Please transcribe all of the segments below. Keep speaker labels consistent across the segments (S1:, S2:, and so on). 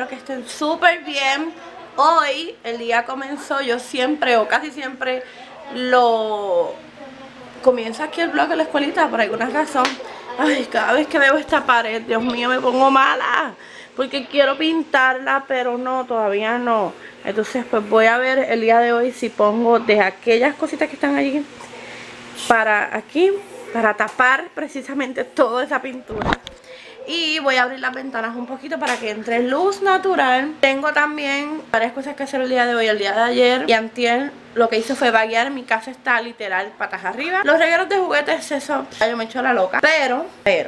S1: espero que estén súper bien. Hoy el día comenzó, yo siempre o casi siempre comienzo aquí el vlog en la escuelita por alguna razón. Ay, cada vez que veo esta pared, Dios mío, me pongo mala porque quiero pintarla, pero no, todavía no. Entonces pues voy a ver el día de hoy si pongo de aquellas cositas que están allí para aquí, para tapar precisamente toda esa pintura. Y voy a abrir las ventanas un poquito para que entre luz natural. Tengo también varias cosas que hacer el día de hoy. El día de ayer y antier lo que hice fue vaguear. Mi casa está literal patas arriba. Los regueros de juguetes, eso yo me echo la loca. Pero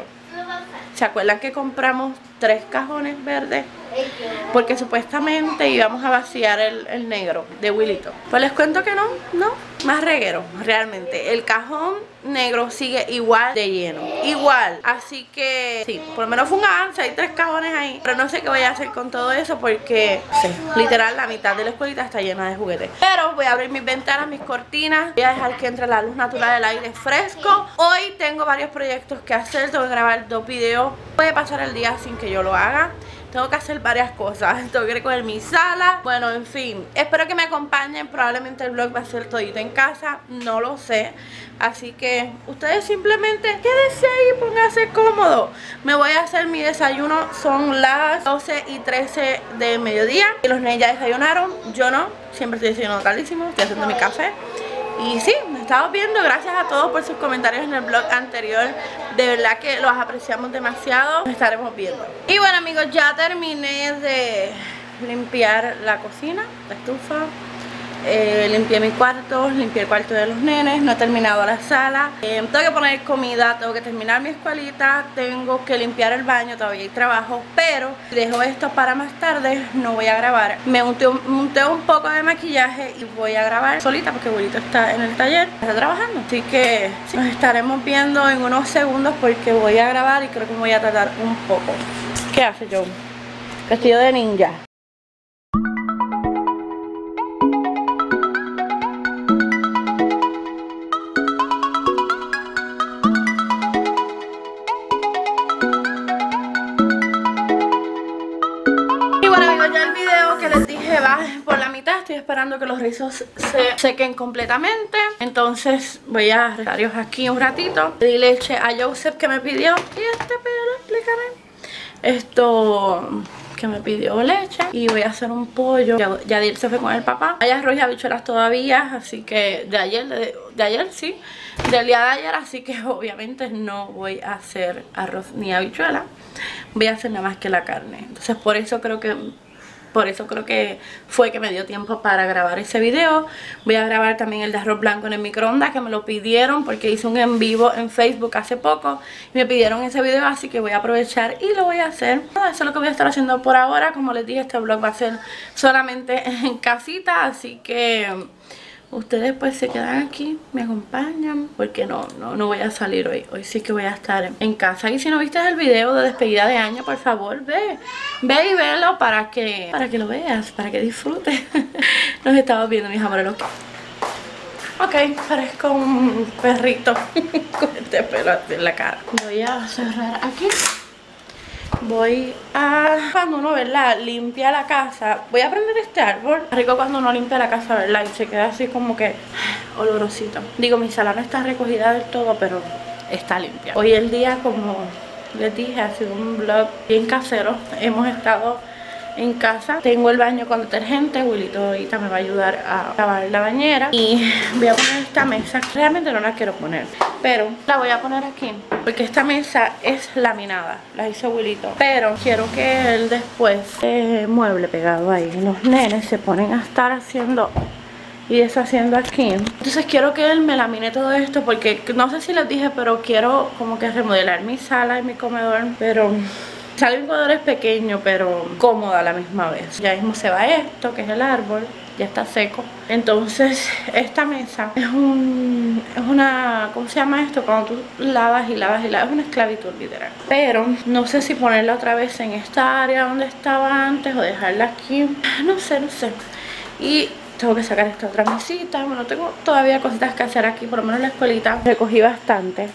S1: ¿se acuerdan que compramos 3 cajones verdes? Porque supuestamente íbamos a vaciar el negro de Wilito. Pues les cuento que no, más reguero realmente. El cajón negro sigue igual de lleno, igual. Así que sí, por lo menos fue un avance, hay 3 cajones ahí. Pero no sé qué voy a hacer con todo eso porque sí, literal la mitad de la escuelita está llena de juguetes. Pero voy a abrir mis ventanas, mis cortinas. Voy a dejar que entre la luz natural, el aire fresco. Hoy tengo varios proyectos que hacer, tengo que grabar 2 videos. Puede pasar el día sin que yo lo haga. Tengo que hacer varias cosas, tengo que recoger mi sala. Bueno, en fin, espero que me acompañen. Probablemente el vlog va a ser todito en casa, no lo sé. Así que ustedes simplemente quédense ahí, pónganse cómodo. Me voy a hacer mi desayuno, son las 12:13 de mediodía. Y los nenes ya desayunaron, yo no, siempre estoy desayunando tardísimo, estoy haciendo mi café. Y sí, nos estamos viendo, gracias a todos por sus comentarios en el vlog anterior. De verdad que los apreciamos demasiado. Nos estaremos viendo. Y bueno amigos, ya terminé de limpiar la cocina, la estufa. Limpié mi cuarto, limpié el cuarto de los nenes. No he terminado la sala. Tengo que poner comida, tengo que terminar mi escuelita. Tengo que limpiar el baño, todavía hay trabajo. Pero dejo esto para más tarde, no voy a grabar. Me unté un poco de maquillaje y voy a grabar solita porque Wilito está en el taller, está trabajando. Así que sí, nos estaremos viendo en unos segundos porque voy a grabar y creo que me voy a tardar un poco. ¿Qué hace Joe? Vestido de ninja. Va por la mitad, estoy esperando que los rizos se sequen completamente. Entonces voy a restarlos aquí un ratito. Le di leche a Joseph que me pidió. Y este pelo, explícame. Esto que me pidió leche. Y voy a hacer un pollo. Yadir se fue con el papá. Hay arroz y habichuelas todavía. Así que de ayer sí. Del día de ayer. Así que obviamente no voy a hacer arroz ni habichuela. Voy a hacer nada más que la carne. Entonces por eso creo que fue que me dio tiempo para grabar ese video. Voy a grabar también el de arroz blanco en el microondas, que me lo pidieron porque hice un en vivo en Facebook hace poco y me pidieron ese video, así que voy a aprovechar y lo voy a hacer. Eso es lo que voy a estar haciendo por ahora. Como les dije, este vlog va a ser solamente en casita, así que ustedes pues se quedan aquí, me acompañan, porque no voy a salir hoy. Hoy sí que voy a estar en casa. Y si no viste el video de despedida de año, por favor, ve y velo para que lo veas, para que disfrutes. Nos estamos viendo, mis amores. Ok, parezco un perrito con este pelo en la cara. Voy a cerrar aquí. Voy a... Cuando uno, ¿verdad?, limpia la casa. Voy a prender este árbol. Rico cuando uno limpia la casa, ¿verdad? Y se queda así como que olorosito. Digo, mi sala no está recogida del todo, pero está limpia. Hoy el día, como les dije, ha sido un vlog bien casero. Hemos estado en casa. Tengo el baño con detergente. Wilito ahorita me va a ayudar a lavar la bañera. Y voy a poner esta mesa. Realmente no la quiero poner, pero la voy a poner aquí porque esta mesa es laminada, la hizo Wilito. Pero quiero que él después mueble pegado ahí. Los nenes se ponen a estar haciendo y deshaciendo aquí. Entonces quiero que él me lamine todo esto porque no sé si les dije, pero quiero como que remodelar mi sala y mi comedor. Pero sale mi comedor es pequeño, pero cómoda a la misma vez. Ya mismo se va esto, que es el árbol. Ya está seco. Entonces esta mesa es una, ¿cómo se llama esto? Cuando tú lavas y lavas y lavas, es una esclavitud literal. Pero no sé si ponerla otra vez en esta área donde estaba antes o dejarla aquí. No sé. Y tengo que sacar esta otra mesita. Bueno, tengo todavía cositas que hacer aquí. Por lo menos en la escuelita recogí bastante.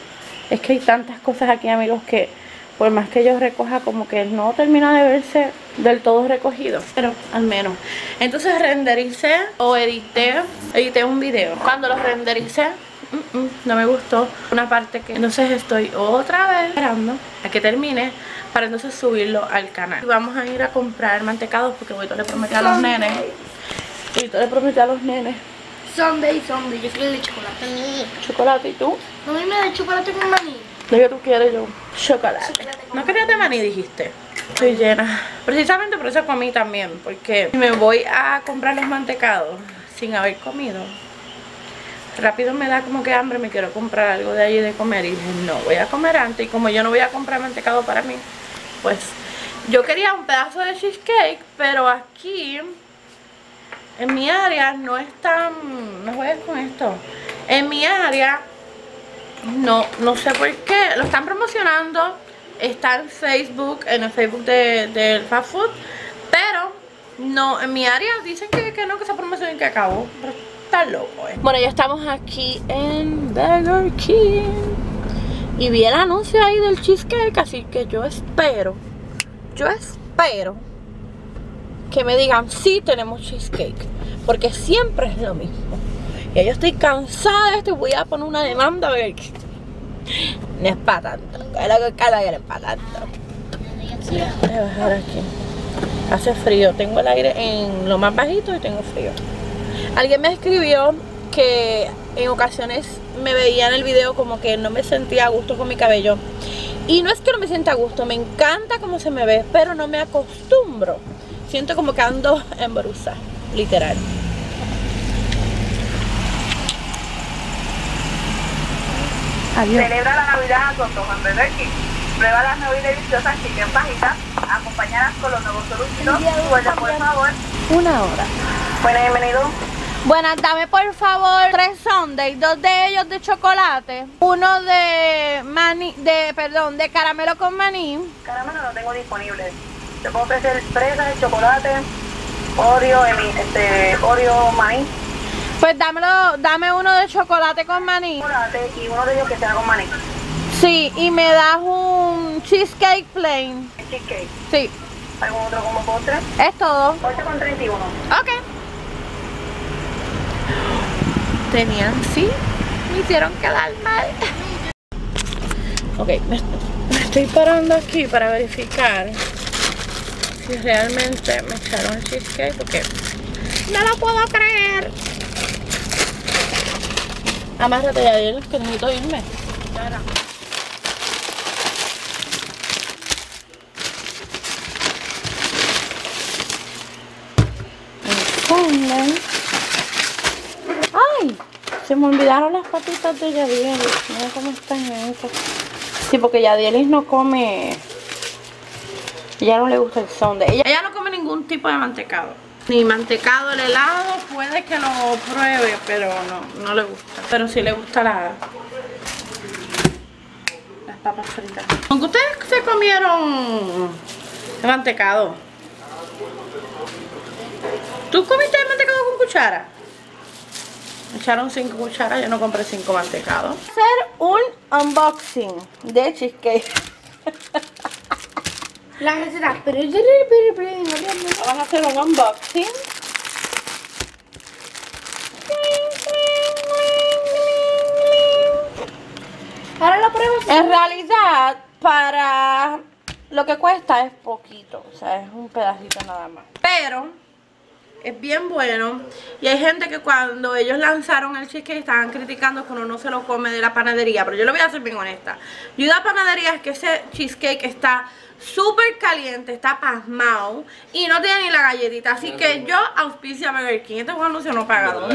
S1: Es que hay tantas cosas aquí, amigos, que por más que yo recoja, como que no termina de verse del todo recogido, pero al menos. Entonces rendericé o edité un video. Cuando lo rendericé, no me gustó una parte que... Entonces estoy otra vez esperando a que termine para entonces subirlo al canal. Y vamos a ir a comprar mantecados porque Boito le prometió a los nenes. Boito le prometió a los nenes.
S2: Sunday, yo quiero el de chocolate.
S1: ¿Chocolate y tú?
S2: No, a mí me da chocolate con maní.
S1: ¿De qué tú quieres yo? Chocolate. ¿No querías de maní, dijiste? Estoy llena. Precisamente por eso comí también, porque si me voy a comprar los mantecados sin haber comido, rápido me da como que hambre, me quiero comprar algo de allí de comer. Y dije, no, voy a comer antes. Y como yo no voy a comprar mantecado para mí, pues yo quería un pedazo de cheesecake, pero aquí en mi área no es tan... No juegues con esto. En mi área no sé por qué lo están promocionando. Está en Facebook, en el Facebook del fast food, pero no, en mi área dicen que no, que esa promoción y que acabó. Pero está loco, Bueno, ya estamos aquí en Burger King y vi el anuncio ahí del cheesecake, así que yo espero que me digan sí tenemos cheesecake, porque siempre es lo mismo. Y yo estoy cansada de esto y voy a poner una demanda a ver que no es para tanto. Es lo que cada día no es para tanto. Voy a bajar aquí. Hace frío. Tengo el aire en lo más bajito y tengo frío. Alguien me escribió que en ocasiones me veía en el video como que no me sentía a gusto con mi cabello. Y no es que no me sienta a gusto, me encanta cómo se me ve, pero no me acostumbro. Siento como que ando en brusa, literal. Adiós.
S3: Celebra la Navidad con Tom en Burger King. Prueba las nuevas y deliciosas chicken fajitas, acompañadas con los nuevos soluciones. Recuerda, por favor.
S1: 1 hora.
S3: Bueno, bienvenido.
S1: Buenas, dame por favor 3 sundaes, 2 de ellos de chocolate, 1 de maní, de caramelo con maní.
S3: Caramelo no tengo disponible. Te puedo ofrecer fresas, chocolate, Oreo, Oreo, maní.
S1: Pues dame 1 de chocolate con maní.
S3: Chocolate y uno de ellos que sea con maní.
S1: Sí, y me das un cheesecake plain.
S3: Cheesecake.
S1: Sí.
S3: ¿Algún otro como postre?
S1: Es todo.
S3: 8,31.
S1: Ok. Tenían, sí, me hicieron quedar mal. Ok, me estoy parando aquí para verificar si realmente me echaron el cheesecake, porque no lo puedo creer. Amárrate ya, dile que necesito irme. ¡Ay! Se me olvidaron las papitas de Yadielis. Mira cómo están esas. Sí, porque Yadielis no come. Ella no le gusta el sundae. Ella no come ningún tipo de mantecado. Ni mantecado, el helado puede que lo pruebe, pero no le gusta. Pero sí le gusta las papas fritas. Aunque ustedes se comieron el mantecado. ¿Tú comiste el mantecado con cuchara? Me echaron 5 cucharas, yo no compré 5 mantecados. Voy a hacer un unboxing de cheesecake.
S2: La receta, pero
S1: Vamos a hacer un unboxing.
S2: ahora lo pruebo.
S1: En realidad, para lo que cuesta es poquito, o sea, es un pedacito nada más. Pero es bien bueno. Y hay gente que cuando ellos lanzaron el cheesecake estaban criticando que uno no se lo come de la panadería. Pero yo lo voy a hacer bien honesta. Yo de la panadería es que ese cheesecake está súper caliente, está pasmado y no tiene ni la galletita. Así que yo auspicio a Burger King. Este es un anuncio no pagado.